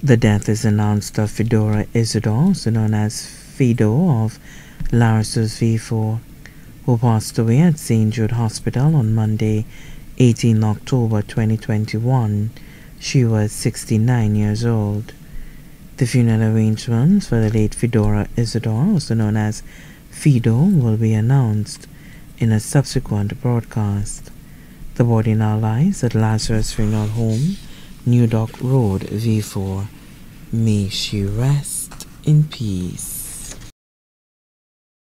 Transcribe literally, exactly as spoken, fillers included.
The death is announced of Fedora Isidore, also known as Fido of Larissos V four, who passed away at Saint Jude Hospital on Monday, eighteenth October twenty twenty-one. She was sixty-nine years old. The funeral arrangements for the late Fedora Isidore, also known as Fido, will be announced in a subsequent broadcast. The body now lies at Lazarus Funeral Home, New Dock Road, V four. May she rest in peace.